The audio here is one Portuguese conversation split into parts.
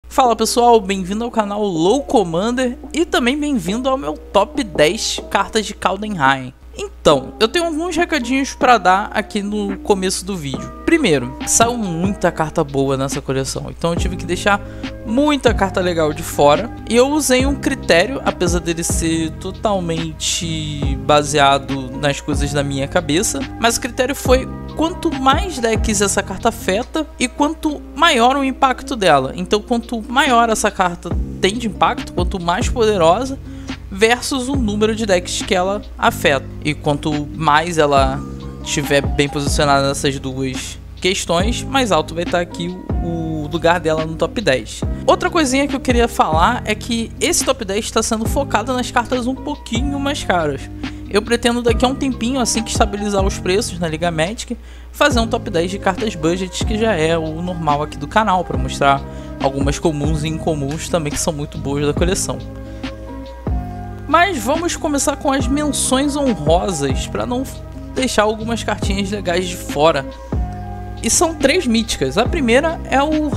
Fala pessoal, bem-vindo ao canal Low Commander e também bem-vindo ao meu top 10 cartas de Kaldheim. Então, eu tenho alguns recadinhos para dar aqui no começo do vídeo. Primeiro, saiu muita carta boa nessa coleção, então eu tive que deixar muita carta legal de fora. E eu usei um critério, apesar dele ser totalmente baseado nas coisas da minha cabeça, mas o critério foi quanto mais decks essa carta afeta e quanto maior o impacto dela. Então, quanto maior essa carta tem de impacto, quanto mais poderosa, versus o número de decks que ela afeta. E quanto mais ela estiver bem posicionada nessas duas questões, mais alto vai estar aqui o lugar dela no top 10. Outra coisinha que eu queria falar é que esse top 10 está sendo focado nas cartas um pouquinho mais caras. Eu pretendo daqui a um tempinho, assim que estabilizar os preços na Liga Magic, fazer um top 10 de cartas budget, que já é o normal aqui do canal, para mostrar algumas comuns e incomuns também que são muito boas da coleção. Mas vamos começar com as menções honrosas, para não deixar algumas cartinhas legais de fora. E são 3 míticas. A primeira é o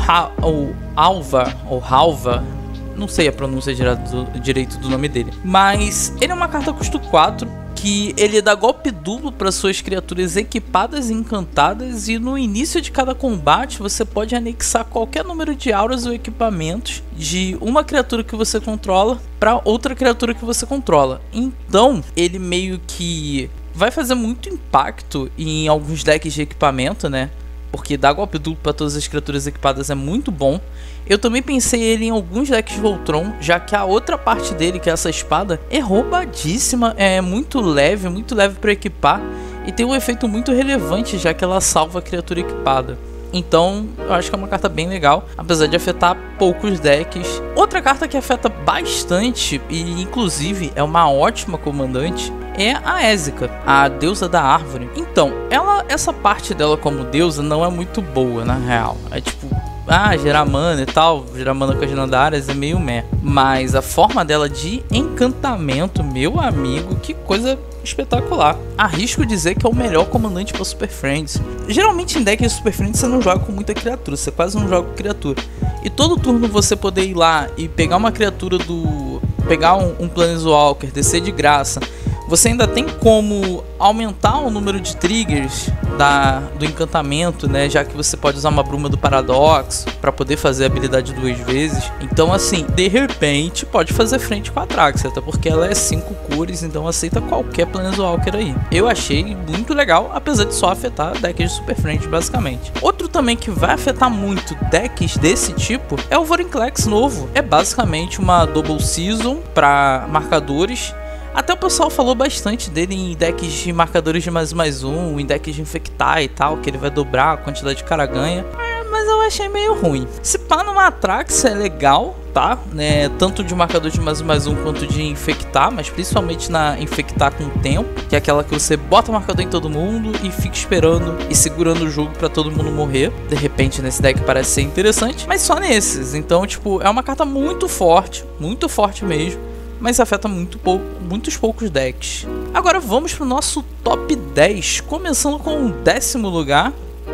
Halva, não sei a pronúncia direito do nome dele, mas ele é uma carta custo 4, que ele dá golpe duplo para suas criaturas equipadas e encantadas, e no início de cada combate você pode anexar qualquer número de auras ou equipamentos de uma criatura que você controla para outra criatura que você controla. Então ele meio que vai fazer muito impacto em alguns decks de equipamento, né? Porque dar golpe duplo para todas as criaturas equipadas é muito bom. Eu também pensei ele em alguns decks Voltron, já que a outra parte dele, que é essa espada, é roubadíssima, é muito leve para equipar e tem um efeito muito relevante, já que ela salva a criatura equipada. Então eu acho que é uma carta bem legal, apesar de afetar poucos decks. Outra carta que afeta bastante e inclusive é uma ótima comandante é a Ezika, a deusa da árvore. Então, essa parte dela como deusa não é muito boa na real. É tipo, gerar mana e tal, gerar mana com as lendárias é meio meh. Mas a forma dela de encantamento, meu amigo, que coisa espetacular. Arrisco dizer que é o melhor comandante para Super Friends. Geralmente em deck de Super Friends você não joga com muita criatura, você quase não joga com criatura. E todo turno você poder ir lá e pegar uma criatura pegar um Planeswalker, descer de graça. Você ainda tem como aumentar o número de triggers do encantamento, né? Já que você pode usar uma bruma do paradoxo para poder fazer a habilidade 2 vezes. Então assim, de repente pode fazer frente com a Atraxa, até porque ela é 5 cores, então aceita qualquer Planeswalker aí. Eu achei muito legal, apesar de só afetar decks de Super Friends basicamente. Outro também que vai afetar muito decks desse tipo é o Vorinclex novo. É basicamente uma Double Season para marcadores. Até o pessoal falou bastante dele em decks de marcadores de ++1, em decks de infectar e tal, que ele vai dobrar a quantidade de cara ganha. Mas eu achei meio ruim. Se pá numa Atraxa é legal, tá? Tanto de marcador de ++1 quanto de infectar, mas principalmente na infectar com o tempo, que é aquela que você bota marcador em todo mundo e fica esperando e segurando o jogo pra todo mundo morrer. De repente nesse deck parece ser interessante, mas só nesses. Então tipo, é uma carta muito forte mesmo, mas afeta muitos poucos decks. Agora vamos pro nosso top 10, começando com o 10º lugar,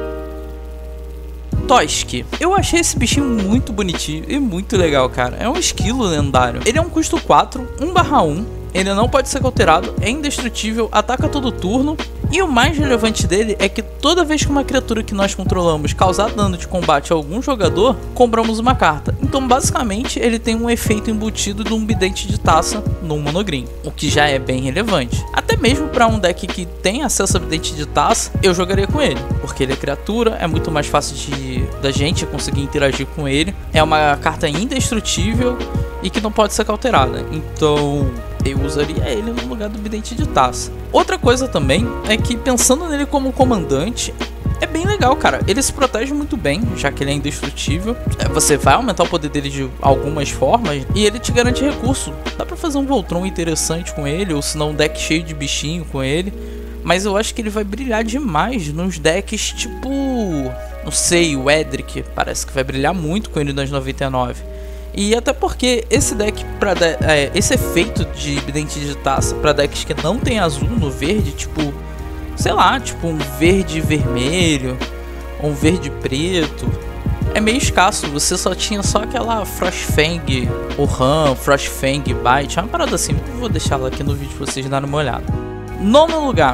Toski. Eu achei esse bichinho muito bonitinho e muito legal, cara. É um esquilo lendário. Ele é um custo 4, 1/1. Ele não pode ser alterado, é indestrutível, ataca todo turno. E o mais relevante dele é que toda vez que uma criatura que nós controlamos causar dano de combate a algum jogador, compramos uma carta. Então basicamente ele tem um efeito embutido de um Bidente de Taça no monogreen, o que já é bem relevante. Até mesmo para um deck que tem acesso a Bidente de Taça, eu jogaria com ele, porque ele é criatura, é muito mais fácil da gente conseguir interagir com ele. É uma carta indestrutível e que não pode ser alterada. Então eu usaria ele no lugar do Bidente de Taça. Outra coisa também é que, pensando nele como comandante, é bem legal, cara. Ele se protege muito bem, já que ele é indestrutível. Você vai aumentar o poder dele de algumas formas e ele te garante recurso. Dá pra fazer um Voltron interessante com ele, ou se não um deck cheio de bichinho com ele. Mas eu acho que ele vai brilhar demais nos decks tipo, não sei, o Edric. Parece que vai brilhar muito com ele nas 99. E até porque esse deck, esse efeito de Bidente de Taça para decks que não tem azul no verde, tipo, sei lá, tipo um verde vermelho, ou um verde preto, é meio escasso. Você só tinha só aquela Frostfang, o Han, Frostfang, Bite, uma parada assim. Vou deixar ela aqui no vídeo pra vocês darem uma olhada. Nono lugar,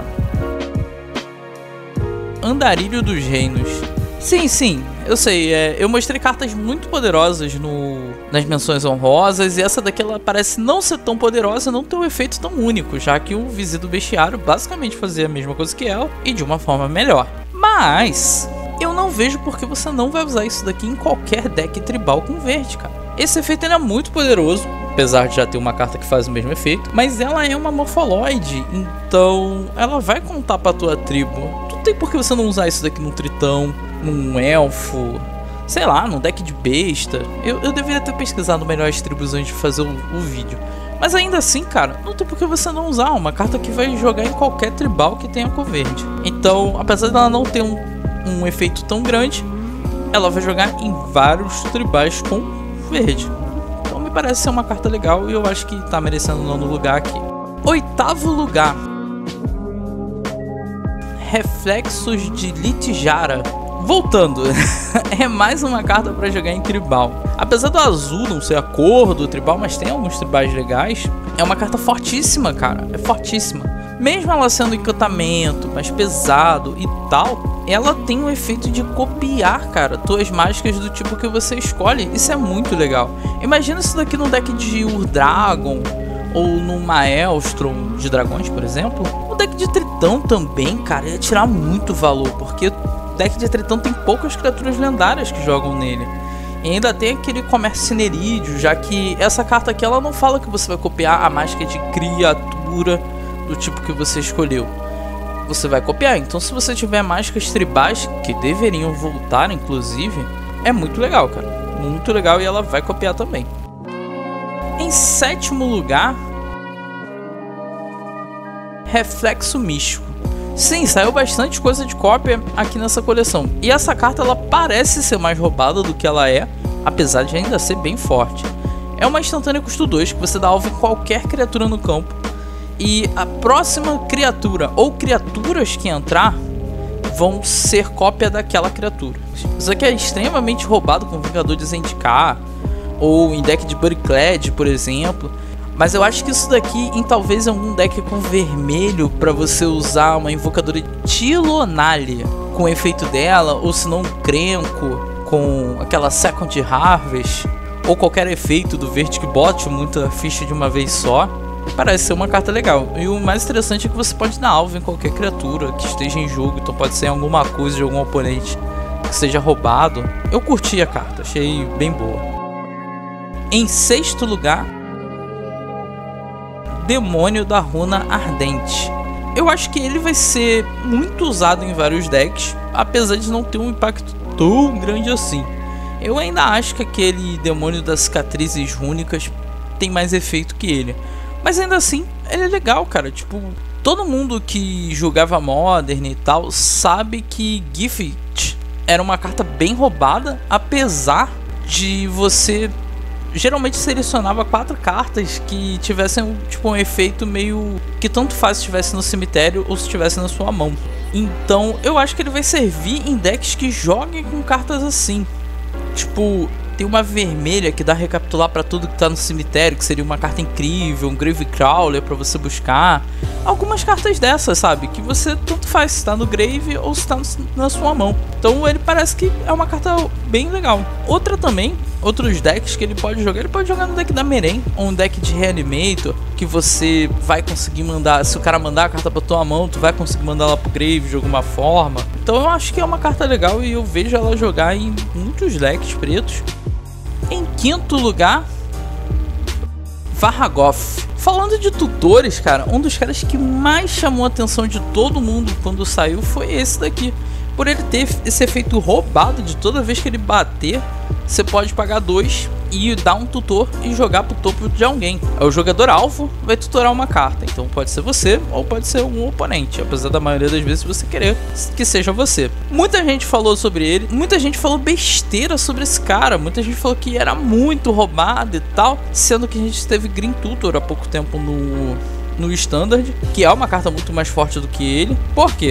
Andarilho dos Reinos. Sim, eu sei, eu mostrei cartas muito poderosas nas menções honrosas, e essa daqui ela parece não ser tão poderosa, não ter um efeito tão único, já que o Vizir do Bestiário basicamente fazia a mesma coisa que ela, e de uma forma melhor. Mas eu não vejo porque você não vai usar isso daqui em qualquer deck tribal com verde, cara. Esse efeito ele é muito poderoso, apesar de já ter uma carta que faz o mesmo efeito, mas ela é uma Morpholoid, então ela vai contar pra tua tribo. Não tem por que você não usar isso daqui num tritão, num elfo, sei lá, num deck de besta. Eu deveria ter pesquisado melhor as tribos antes de fazer o vídeo. Mas ainda assim, cara, não tem por que você não usar uma carta que vai jogar em qualquer tribal que tenha cor verde. Então, apesar dela não ter um efeito tão grande, ela vai jogar em vários tribais com verde. Então me parece ser uma carta legal e eu acho que tá merecendo o nono lugar aqui. Oitavo lugar, Reflexos de Littjara. Voltando, é mais uma carta para jogar em tribal. Apesar do azul não ser a cor do tribal, mas tem alguns tribais legais, é uma carta fortíssima, cara, é fortíssima. Mesmo ela sendo encantamento, mais pesado e tal, ela tem o efeito de copiar, cara, tuas mágicas do tipo que você escolhe. Isso é muito legal. Imagina isso daqui num deck de Ur-Dragon ou num Maelstrom de dragões, por exemplo. O deck de Tritão também, cara, ia tirar muito valor, porque o deck de Tritão tem poucas criaturas lendárias que jogam nele. E ainda tem aquele comércio cinerídeo, já que essa carta aqui ela não fala que você vai copiar a mágica de criatura do tipo que você escolheu. Você vai copiar, então se você tiver mágicas tribais, que deveriam voltar inclusive, é muito legal, cara. Muito legal, e ela vai copiar também. Em sétimo lugar, Reflexo Místico. Sim, saiu bastante coisa de cópia aqui nessa coleção. E essa carta ela parece ser mais roubada do que ela é, apesar de ainda ser bem forte. É uma instantânea custo 2 que você dá alvo em qualquer criatura no campo. E a próxima criatura ou criaturas que entrar vão ser cópia daquela criatura. Isso aqui é extremamente roubado com Vingador de Zendikar ou em deck de Buddyclad, por exemplo. Mas eu acho que isso daqui em talvez algum deck com vermelho para você usar uma invocadora Tilonali com o efeito dela, ou se não um Krenko com aquela Second Harvest, ou qualquer efeito do verde que bote muita ficha de uma vez só. Parece ser uma carta legal. E o mais interessante é que você pode dar alvo em qualquer criatura que esteja em jogo. Então pode ser alguma coisa de algum oponente que seja roubado. Eu curti a carta, achei bem boa. Em sexto lugar, Demônio da Runa Ardente. Eu acho que ele vai ser muito usado em vários decks, apesar de não ter um impacto tão grande assim. Eu ainda acho que aquele Demônio das Cicatrizes Rúnicas tem mais efeito que ele. Mas ainda assim, ele é legal, cara. Tipo, todo mundo que jogava Modern e tal sabe que Gift era uma carta bem roubada, apesar de você geralmente selecionava 4 cartas que tivessem tipo um efeito meio que tanto faz se estivesse no cemitério ou se estivesse na sua mão. Então eu acho que ele vai servir em decks que joguem com cartas assim. Tipo, tem uma vermelha que dá recapitular para tudo que tá no cemitério, que seria uma carta incrível, um Gravecrawler para você buscar. Algumas cartas dessas, sabe? Que você tanto faz se tá no Grave ou se tá na sua mão. Então ele parece que é uma carta bem legal. Outra também, outros decks que ele pode jogar no deck da Meren, ou um deck de Reanimator, que você vai conseguir mandar, se o cara mandar a carta pra tua mão, tu vai conseguir mandar ela pro Grave de alguma forma. Então eu acho que é uma carta legal e eu vejo ela jogar em muitos decks pretos. Em quinto lugar, Varragoth. Falando de tutores, cara, um dos caras que mais chamou a atenção de todo mundo quando saiu foi esse daqui. Por ele ter esse efeito roubado de toda vez que ele bater, você pode pagar 2 e dar um tutor e jogar pro topo de alguém. O jogador alvo vai tutorar uma carta, então pode ser você ou pode ser um oponente, apesar da maioria das vezes você querer que seja você. Muita gente falou sobre ele, muita gente falou besteira sobre esse cara, muita gente falou que era muito roubado e tal, sendo que a gente teve Green Tutor há pouco tempo no Standard, que é uma carta muito mais forte do que ele. Por quê?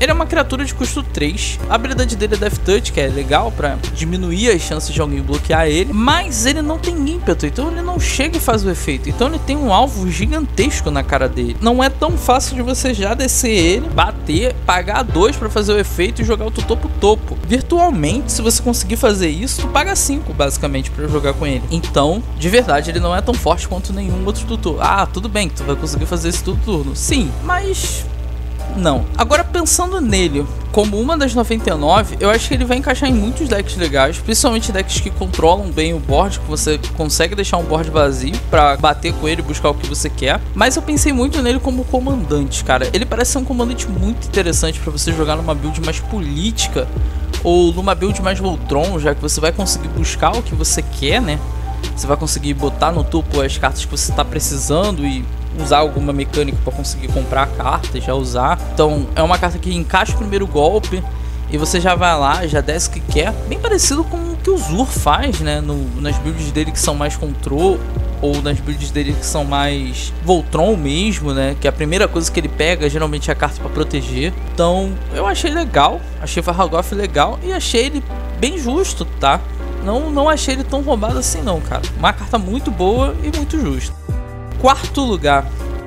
Ele é uma criatura de custo 3, a habilidade dele é Death Touch, que é legal pra diminuir as chances de alguém bloquear ele, mas ele não tem ímpeto, então ele não chega e faz o efeito, então ele tem um alvo gigantesco na cara dele. Não é tão fácil de você já descer ele, bater, pagar 2 pra fazer o efeito e jogar o tutor pro topo. Virtualmente, se você conseguir fazer isso, tu paga 5 basicamente pra jogar com ele. Então, de verdade, ele não é tão forte quanto nenhum outro tutor. Ah, tudo bem que tu vai conseguir fazer isso todo turno. Sim, mas... não. Agora, pensando nele como uma das 99, eu acho que ele vai encaixar em muitos decks legais, principalmente decks que controlam bem o board, que você consegue deixar um board vazio pra bater com ele e buscar o que você quer. Mas eu pensei muito nele como comandante, cara. Ele parece ser um comandante muito interessante pra você jogar numa build mais política ou numa build mais Voltron, já que você vai conseguir buscar o que você quer, né? Você vai conseguir botar no topo as cartas que você tá precisando e usar alguma mecânica para conseguir comprar a carta e já usar. Então é uma carta que encaixa o primeiro golpe e você já vai lá, já desce o que quer. Bem parecido com o que o Zur faz, né? Nas builds dele que são mais control, ou nas builds dele que são mais Voltron mesmo, né? Que a primeira coisa que ele pega geralmente é a carta para proteger. Então eu achei legal, achei Varragoth legal e achei ele bem justo, tá? Não achei ele tão roubado assim não, cara. Uma carta muito boa e muito justa. Quarto lugar,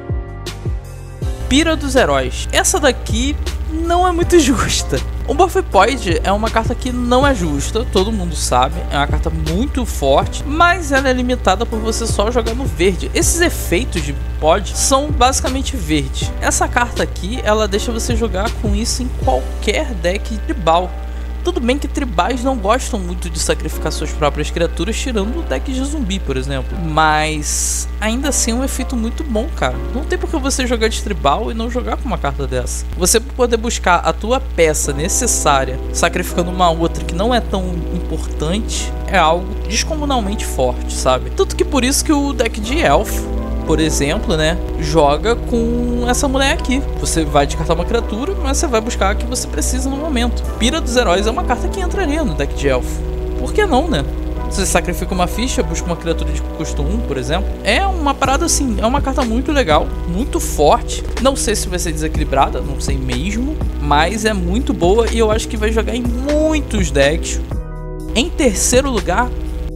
Pira dos Heróis. Essa daqui não é muito justa. O Morphipoid é uma carta que não é justa, todo mundo sabe. É uma carta muito forte, mas ela é limitada por você só jogar no verde. Esses efeitos de pod são basicamente verde. Essa carta aqui, ela deixa você jogar com isso em qualquer deck tribal. Tudo bem que tribais não gostam muito de sacrificar suas próprias criaturas, tirando o deck de zumbi, por exemplo. Mas ainda assim é um efeito muito bom, cara. Não tem por que você jogar de tribal e não jogar com uma carta dessa. Você poder buscar a tua peça necessária, sacrificando uma outra que não é tão importante, é algo descomunalmente forte, sabe? Tanto que por isso que o deck de Elfo, por exemplo, né, joga com essa mulher aqui. Você vai descartar uma criatura, mas você vai buscar a que você precisa no momento. Pira dos Heróis é uma carta que entraria no deck de Elfo. Por que não, né? Você sacrifica uma ficha, busca uma criatura de custo 1, por exemplo. É uma parada assim, é uma carta muito legal, muito forte. Não sei se vai ser desequilibrada, não sei mesmo, mas é muito boa e eu acho que vai jogar em muitos decks. Em terceiro lugar,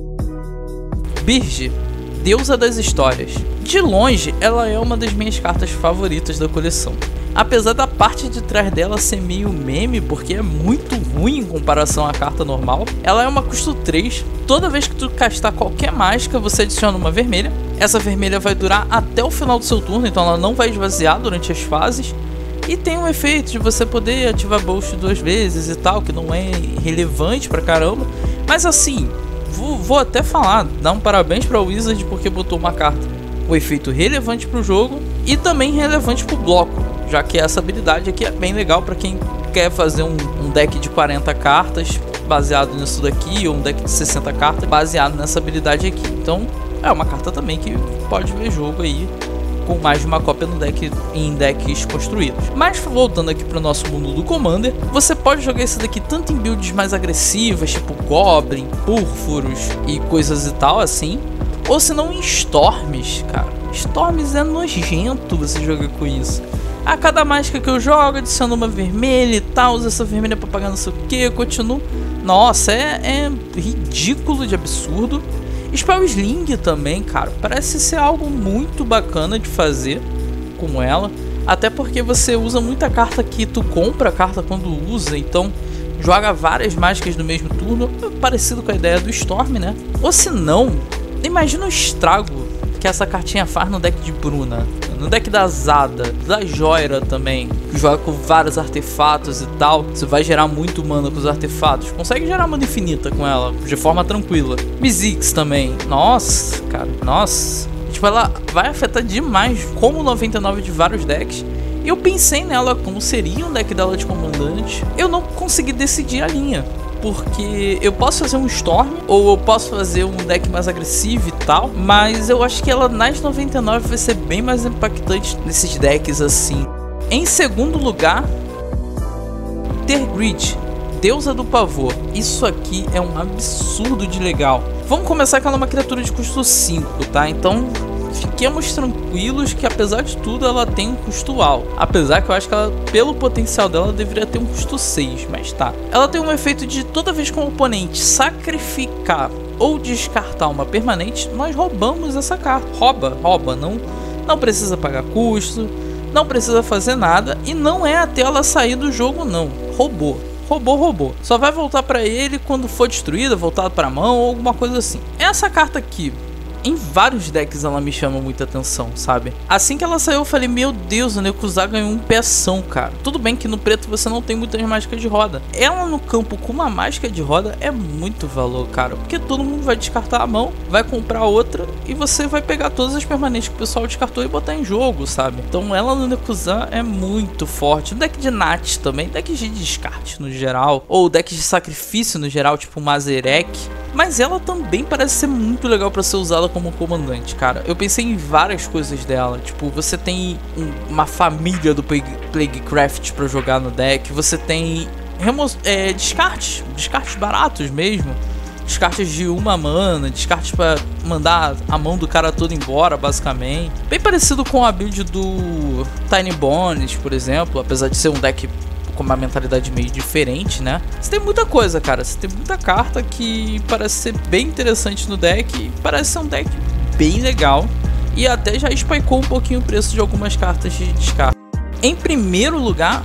Birge, Deusa das Histórias. De longe, ela é uma das minhas cartas favoritas da coleção. Apesar da parte de trás dela ser meio meme, porque é muito ruim em comparação à carta normal, ela é uma custo 3. Toda vez que tu castar qualquer mágica, você adiciona uma vermelha. Essa vermelha vai durar até o final do seu turno, então ela não vai esvaziar durante as fases. E tem um efeito de você poder ativar Boost 2 vezes e tal, que não é relevante pra caramba. Mas assim, vou até falar, dar um parabéns pra Wizard porque botou uma carta, o efeito relevante para o jogo e também relevante para o bloco, já que essa habilidade aqui é bem legal para quem quer fazer um deck de 40 cartas baseado nisso daqui, ou um deck de 60 cartas baseado nessa habilidade aqui. Então é uma carta também que pode ver jogo aí com mais de uma cópia no deck, em decks construídos. Mas voltando aqui para o nosso mundo do Commander, você pode jogar esse daqui tanto em builds mais agressivas, tipo Goblin, Púrfuros e coisas e tal assim, ou se não em Storms, cara. Storms é nojento você jogar com isso. A cada mágica que eu jogo, adiciono uma vermelha e tal, uso essa vermelha pra pagar não sei o que, eu continuo. Nossa, é ridículo de absurdo. Spell Sling também, cara, parece ser algo muito bacana de fazer com ela. Até porque você usa muita carta que tu compra a carta quando usa, então joga várias mágicas no mesmo turno, parecido com a ideia do Storm, né? Ou se não, imagina o estrago que essa cartinha faz no deck de Bruna, no deck da Zada, da Joira também, que joga com vários artefatos e tal. Você vai gerar muito mana com os artefatos, consegue gerar mana infinita com ela, de forma tranquila. Mizzix também, nossa, cara, nossa. Tipo, ela vai afetar demais como 99 de vários decks. Eu pensei nela como seria um deck dela de comandante, eu não consegui decidir a linha. Porque eu posso fazer um Storm, ou eu posso fazer um deck mais agressivo e tal, mas eu acho que ela nas 99 vai ser bem mais impactante nesses decks assim. Em segundo lugar, Tergrid, Deusa do Pavor. Isso aqui é um absurdo de legal. Vamos começar que ela é uma criatura de custo 5, tá? Então fiquemos tranquilos que apesar de tudo ela tem um custo alto. Apesar que eu acho que ela, pelo potencial dela, deveria ter um custo 6, mas tá. Ela tem um efeito de toda vez que um oponente sacrificar ou descartar uma permanente, nós roubamos essa carta. Rouba, não precisa pagar custo, não precisa fazer nada e não é até ela sair do jogo não. Roubou. Só vai voltar pra ele quando for destruída, voltar pra mão ou alguma coisa assim. Essa carta aqui, em vários decks ela me chama muita atenção, sabe? Assim que ela saiu eu falei, meu Deus, o Nekusar ganhou um peção, cara. Tudo bem que no preto você não tem muitas mágicas de roda. Ela no campo com uma mágica de roda é muito valor, cara. Porque todo mundo vai descartar a mão, vai comprar outra e você vai pegar todas as permanentes que o pessoal descartou e botar em jogo, sabe? Então ela no Nekusar é muito forte. No deck de Nat também, deck de descarte no geral, ou deck de sacrifício no geral, tipo Mazerek. Mas ela também parece ser muito legal para ser usada como comandante, cara. Eu pensei em várias coisas dela. Tipo, você tem uma família do Plaguecraft para jogar no deck. Você tem descartes baratos mesmo. Descartes de uma mana, descartes para mandar a mão do cara todo embora, basicamente. Bem parecido com a build do Tiny Bones, por exemplo. Apesar de ser um deck com uma mentalidade meio diferente, né? Você tem muita coisa, cara. Você tem muita carta que parece ser bem interessante no deck. E parece ser um deck bem legal. E até já spikeou um pouquinho o preço de algumas cartas de descarte. Em primeiro lugar,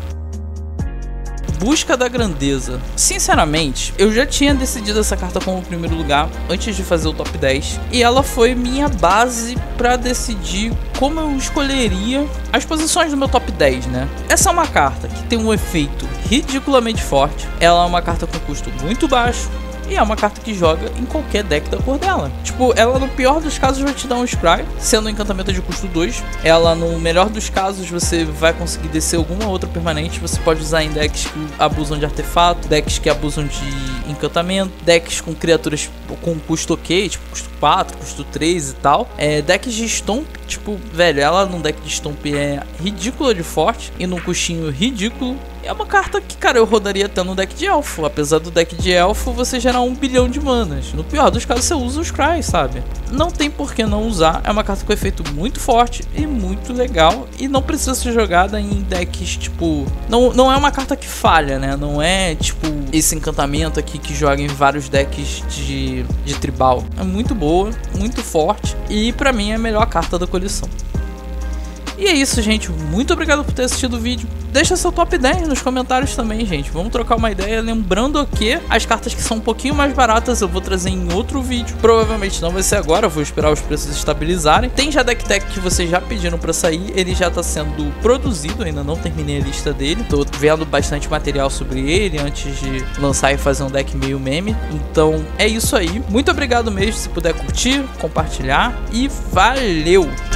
Busca da Grandeza. Sinceramente, eu já tinha decidido essa carta como primeiro lugar antes de fazer o top 10. E ela foi minha base para decidir como eu escolheria as posições do meu top 10, né? Essa é uma carta que tem um efeito ridiculamente forte. Ela é uma carta com custo muito baixo. E é uma carta que joga em qualquer deck da cor dela. Tipo, ela no pior dos casos vai te dar um Scry, sendo um encantamento de custo 2. Ela no melhor dos casos você vai conseguir descer alguma outra permanente. Você pode usar em decks que abusam de artefato, decks que abusam de encantamento, decks com criaturas com custo ok, tipo custo 4, custo 3 e tal. Decks de Stomp, tipo, velho, ela num deck de Stomp é ridícula de forte e num custinho ridículo. É uma carta que, cara, eu rodaria até no deck de Elfo. Apesar do deck de Elfo você gerar 1 bilhão de manas. No pior dos casos você usa os Cry, sabe? Não tem por que não usar. É uma carta com efeito muito forte e muito legal. E não precisa ser jogada em decks, tipo... Não é uma carta que falha, né? Não é, tipo, esse encantamento aqui que joga em vários decks de tribal. É muito boa, muito forte. E pra mim é a melhor carta da coleção. E é isso, gente. Muito obrigado por ter assistido o vídeo. Deixa seu top 10 nos comentários também, gente. Vamos trocar uma ideia. Lembrando que as cartas que são um pouquinho mais baratas eu vou trazer em outro vídeo. Provavelmente não vai ser agora, eu vou esperar os preços estabilizarem. Tem já deck tech que vocês já pediram pra sair. Ele já tá sendo produzido, ainda não terminei a lista dele. Tô vendo bastante material sobre ele antes de lançar e fazer um deck meio meme. Então é isso aí. Muito obrigado mesmo. Se puder curtir, compartilhar. E valeu!